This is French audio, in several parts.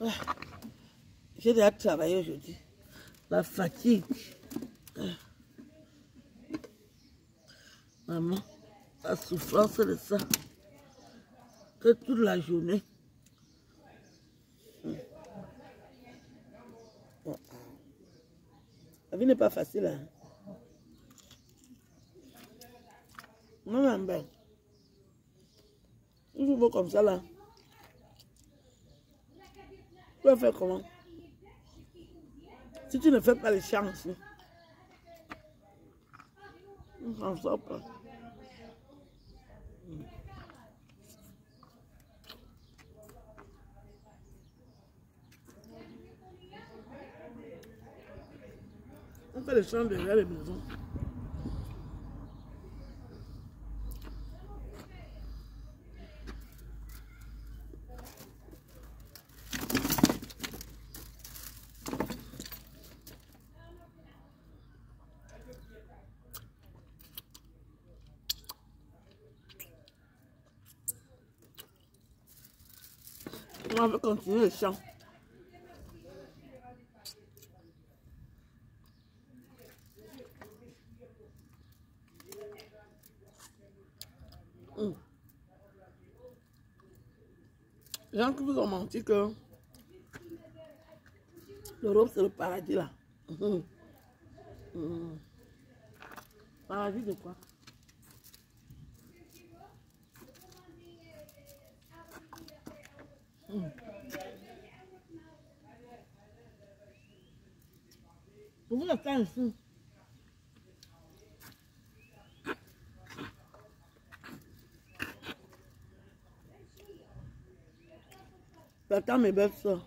J'ai déjà travaillé aujourd'hui. La fatigue. Maman, la souffrance de ça. Que toute la journée. La vie n'est pas facile. Hein? Non, non, ben. Il faut comme ça là. Tu vas faire comment? Si tu ne fais pas les chances, on s'en sort pas. On fait les chambres derrière les maisons. On va continuer les champs. Les gens qui vous ont menti que l'Europe c'est le paradis là. Paradis de quoi? Pour vous, la canne ici. J'attends mes belles soeurs.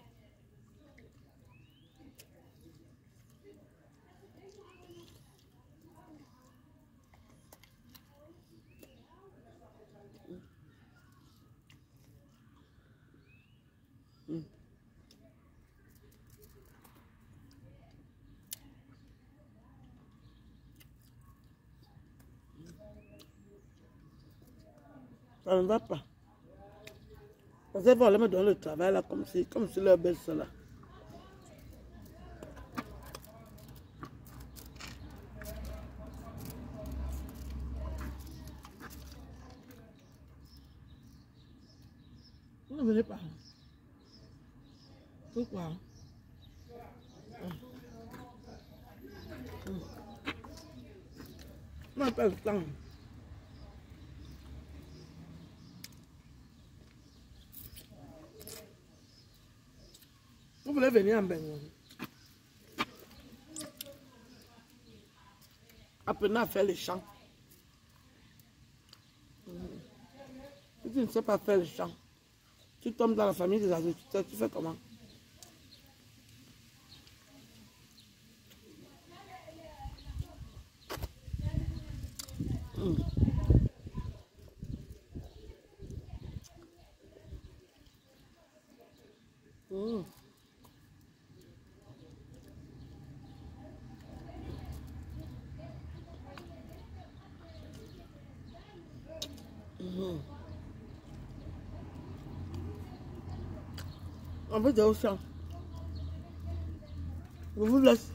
Ça ne va pas. Parce qu'elles vont aller me donner le travail là, comme si leur belle soeur là. Vous ne venez pas. Pourquoi? On n'a pas le temps. Vous voulez venir en Bengon? Apprenez à faire les champs. Si tu ne sais pas faire les champs, tu tombes dans la famille des agriculteurs, tu fais comment? On veut dire au champ. Je vous laisse.